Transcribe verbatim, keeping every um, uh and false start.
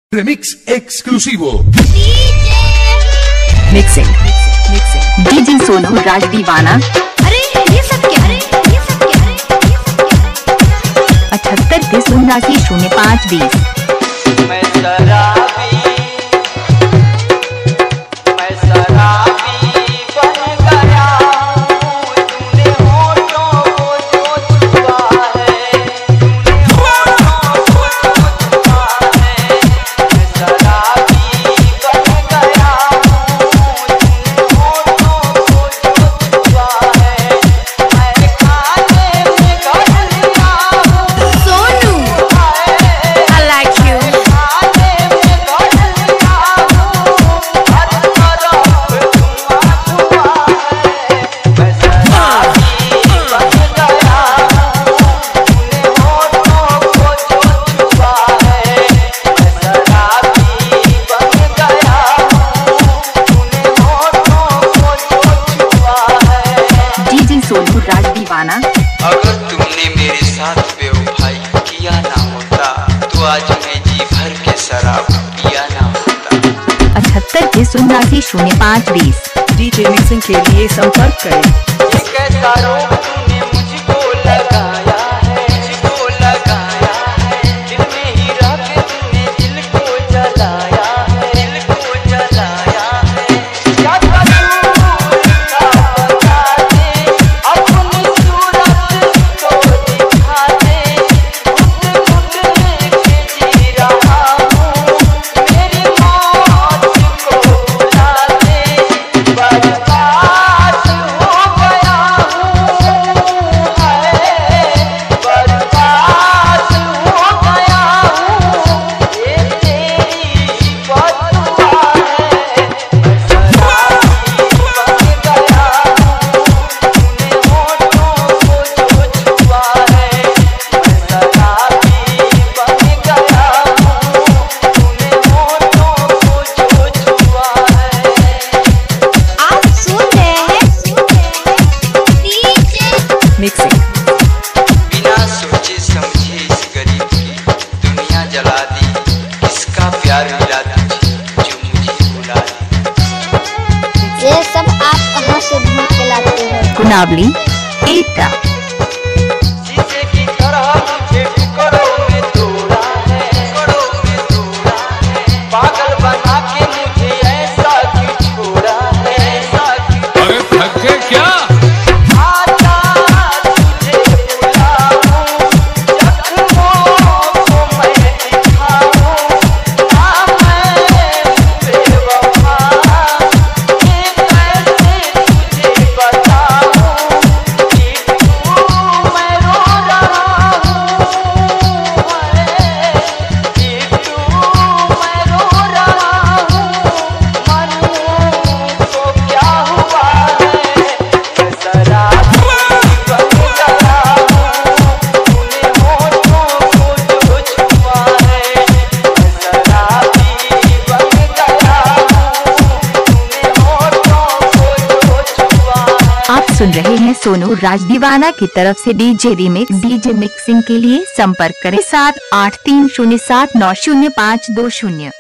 Remix exclusivo. Mixing. Mixing. D J Sonu राज दीवाना। अरे ये सब क्या है? ये सब क्या है? ये सब क्या है? अठहत्तर तीस उन्नासी शून्य पाँच बीस। मैं शराबी, मैं शराबी बन गया हूँ, तूने होठों को जो छुआ है, तूने होठों को जो छुआ है। मैं शराबी बन गया हूँ, तूने होठों को जो छुआ है। मैं खाने में घट लिया हूँ Sonu, I like you. D J Sonu राज दीवाना। अगर तुमने मेरे साथ बेवफाई किया ना होता तो आज मैं जी भर के शराब पिया ना होता। अठहत्तर तीस उन्नासी शून्य पाँच बीस। D J मिक्सिंग के लिए संपर्क करें। ये कैसा रोग तूने मुझको लगाया है, मुझको लगाया है। दिल में ही रह के तूने दिल को जलाया है, दिल को जलाया है। क्या कसूर था बता दे, अपनी सूरत तो दिखा दे। घुट घुट के जी रहा हूँ, मेरी मौत को बुला दे। बर्बाद हो गया हूँ, हाय बर्बाद हो गया हूँ, ये तेरी बददुआ है। मैं शराबी बन गया हूँ, तूने होठों को जो छुआ है। मैं शराबी बन गया हूँ, तूने होठों को जो छुआ है। आप सुन रहे हैं डीजे मिक्सिंग। बिना सोचे समझे इस गरीब की दुनिया जला दी। किसका प्यार मिला तुझे जो मुझे भुला दी। ये सब आप कहाँ से ढूंढ के लाते हैं? कुनावली एटा। शीशे की तरह मुझे टुकड़ों में तोड़ा है, टुकड़ों में तोड़ा है। पागल बना के मुझे ऐसा क्यों छोड़ा है, ऐसा क्यों? अरे थक गए क्या? आजा तुझे बुलाऊं, जख्मों को मैं दिखाऊं। ना मैं बेवफा, ये कैसे तुझे बताऊं कि तू मैं रो रहा हूँ, हाय कि तू मैं रो रहा हूँ। मन को क्या हुआ है? मैं शराबी बन गया हूँ, तूने होठों को जो छुआ है। मैं शराबी बन गया हूँ, तूने होठों को जो छुआ है। आप सुन रहे हैं सोनू राज दीवाना की तरफ से डीजे रीमिक्स। डीजे मिक्सिंग के लिए संपर्क करें सात आठ तीन शून्य सात नौ शून्य पाँच दो शून्य।